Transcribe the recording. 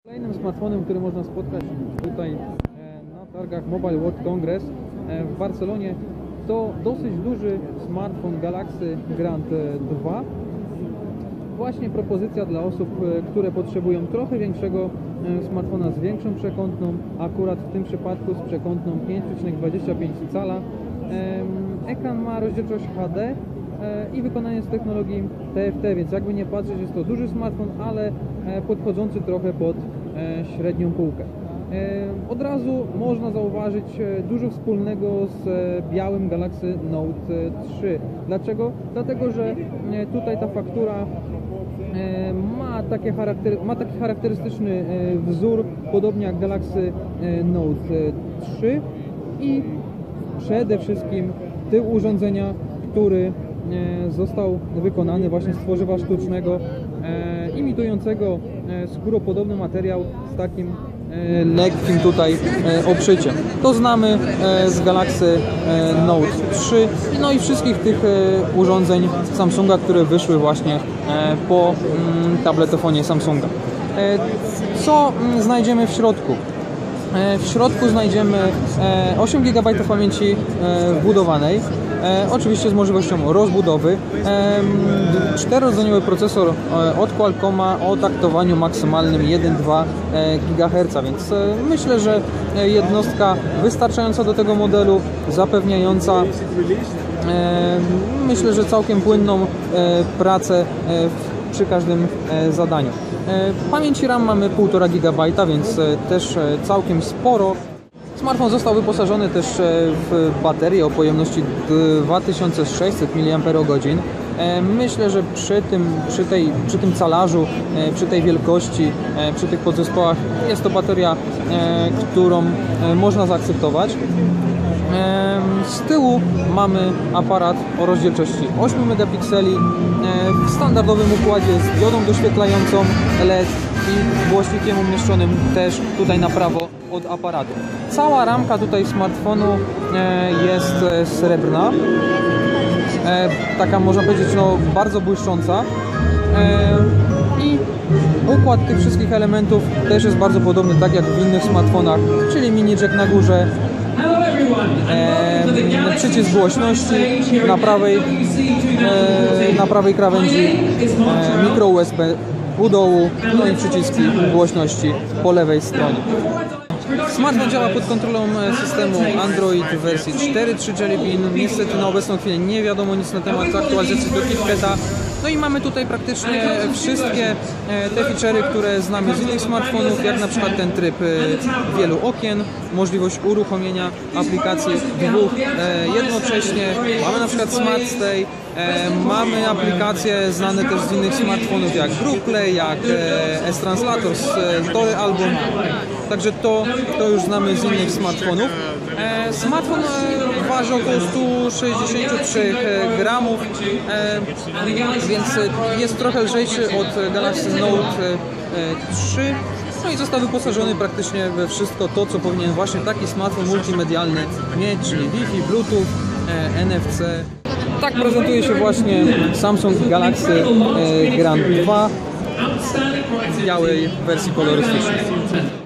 Kolejnym smartfonem, który można spotkać tutaj na targach Mobile World Congress w Barcelonie, to dosyć duży smartfon Galaxy Grand 2. Właśnie propozycja dla osób, które potrzebują trochę większego smartfona z większą przekątną, akurat w tym przypadku z przekątną 5,25 cala. Ekran ma rozdzielczość HD i wykonanie z technologii TFT, więc jakby nie patrzeć, jest to duży smartfon, ale podchodzący trochę pod średnią półkę. Od razu można zauważyć dużo wspólnego z białym Galaxy Note 3. Dlaczego? Dlatego, że tutaj ta faktura ma taki charakterystyczny wzór, podobnie jak Galaxy Note 3 i przede wszystkim tył urządzenia, który został wykonany właśnie z tworzywa sztucznego, imitującego skóropodobny materiał z takim lekkim tutaj obszyciem. To znamy z Galaxy Note 3, no i wszystkich tych urządzeń Samsunga, które wyszły właśnie po tabletofonie Samsunga. Co znajdziemy w środku? W środku znajdziemy 8 GB pamięci wbudowanej, oczywiście z możliwością rozbudowy, 4-rdzeniowy procesor od Qualcomma o taktowaniu maksymalnym 1,2 GHz, więc myślę, że jednostka wystarczająca do tego modelu, zapewniająca myślę, że całkiem płynną pracę przy każdym zadaniu. Pamięci RAM mamy 1,5 GB, więc też całkiem sporo. Smartfon został wyposażony też w baterię o pojemności 2600 mAh. Myślę, że przy tym calarzu, przy tej wielkości, przy tych podzespołach jest to bateria, którą można zaakceptować. Z tyłu mamy aparat o rozdzielczości 8 megapikseli w standardowym układzie z diodą doświetlającą LED i głośnikiem umieszczonym też tutaj na prawo od aparatu. Cała ramka tutaj smartfonu jest srebrna, taka można powiedzieć bardzo błyszcząca, i układ tych wszystkich elementów też jest bardzo podobny, tak jak w innych smartfonach, czyli mini jack na górze, przycisk głośności na prawej krawędzi, mikro USB u dołu, no i przyciski głośności po lewej stronie. Smartfon działa pod kontrolą systemu Android w wersji 4.3 Jelly Bean. Niestety na obecną chwilę nie wiadomo nic na temat aktualizacji do KitKata. No i mamy tutaj praktycznie wszystkie te feature'y, które znamy z innych smartfonów, jak na przykład ten tryb wielu okien, możliwość uruchomienia aplikacji dwóch jednocześnie. Mamy na przykład Smart Stay, mamy aplikacje znane też z innych smartfonów jak GroupPlay, jak S-Translator, Story Album. Także to już znamy z innych smartfonów. Smartfon waży około 163 gramów, więc jest trochę lżejszy od Galaxy Note 3. No i został wyposażony praktycznie we wszystko to, co powinien właśnie taki smartfon multimedialny mieć, czyli Wi-Fi, Bluetooth, NFC. Tak prezentuje się właśnie Samsung Galaxy Grand 2 w białej wersji kolorystycznej.